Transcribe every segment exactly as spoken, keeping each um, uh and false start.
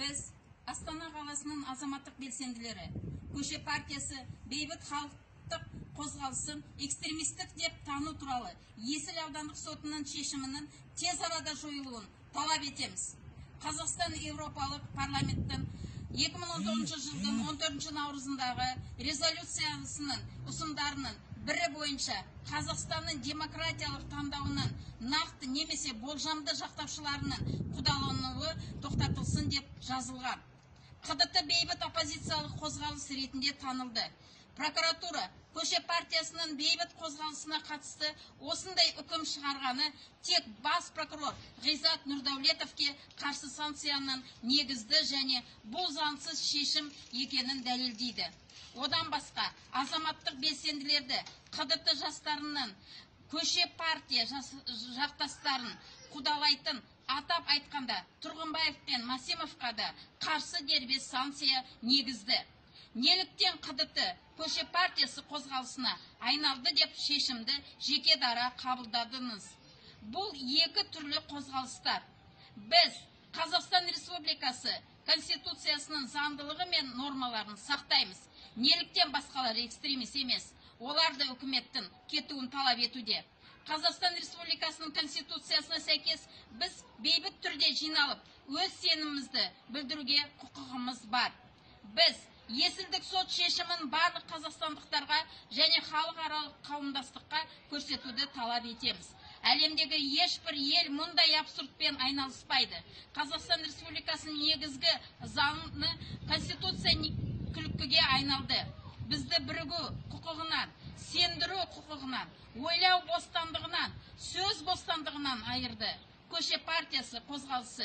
Біз Астана қаласының азаматтық белсенділері Көше партиясы бейбіт халықтық қозғалысын экстремистік деп тану туралы Есіл аудандық сотының шешімінің тез арада жойылуын талап етеміз. Қазақстан Еуропалық парламенттің екі мың он тоғызыншы жылдың он төртінші наурызындағы резолюциясының ұсымдарының бірі бойынша Қазақстанның демократиялық таңдауының нақты немесе болжамды жақтаушыларының қудалануы тоқтатылсын деп жазылған. қ.д.т бейбіт оппозициялық қозғалыс ретінде танылды. Прокуратура Көше партиясының бейбіт қозғалысына қатысты осындай үкім шығарғаны тек бас прокурор Ғизат Нұрдәулетовке қарсы санкцияның негізді және бұл заңсыз шешім екенін дәлелдейді. Одан басқа азаматтық белсенділерді қ.д.т жастарының Көше партия жақтастарын қудалайтын, атап айтқанда Тұрғынбаев пен Масимовқа да қарсы дербес санкция негізді. Неліктен қ.д.т Көше партиясы қозғалысына айналды деп шешімді жеке дара қабылдадыңыз. Бұл екі түрлі қозғалыстар. Біз Қазақстан Республикасы Конституциясының заңдылығы мен нормаларын сақтаймыз. Неліктен басқалар экстремист емес, олар да үкіметтің кетуін талап етуде. Қазақстан Республикасының Конституциясына сәйкес біз бейбіт түрде жиналып, өз сенімімізді білдіруге құқығымыз бар. Біз Есілдік сот шешімін барлық қазақстандықтарға және халықаралық қауымдастыққа көрсетуді талап етеміз. Әлемдегі ешбір ел мұндай абсурдпен айналыспайды. Қазақстан Республикасының негізгі заңы Конституция күлкіге айналды. Бізді бірігу құқығынан, сендіру құқығынан, ойлау бостандығынан, сөз бостандығынан айырды. Көше партиясы қозғалысы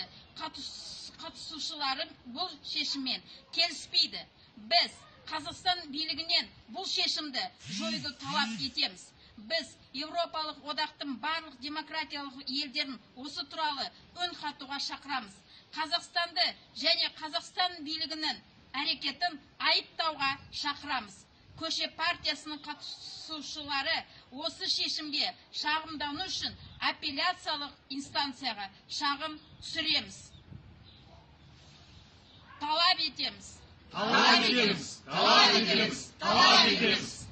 қатысушылары бұл шешіммен келіспейді. Біз Қазақстан билігінен бұл шешімді жойды талап етеміз. Біз Еуропалық одақтың барлық демократиялық елдерін осы туралы үн қатуға шақырамыз. Қазақстанды және Қазақстан билігінің әрекетін айыптауға шақырамыз. Көше партиясының қатысушылары осы шешімге шағымдану үшін апелляциялық инстанцияға шағым түсіреміз. Талап етеміз. Талап етеміз, талап етеміз, талап етеміз.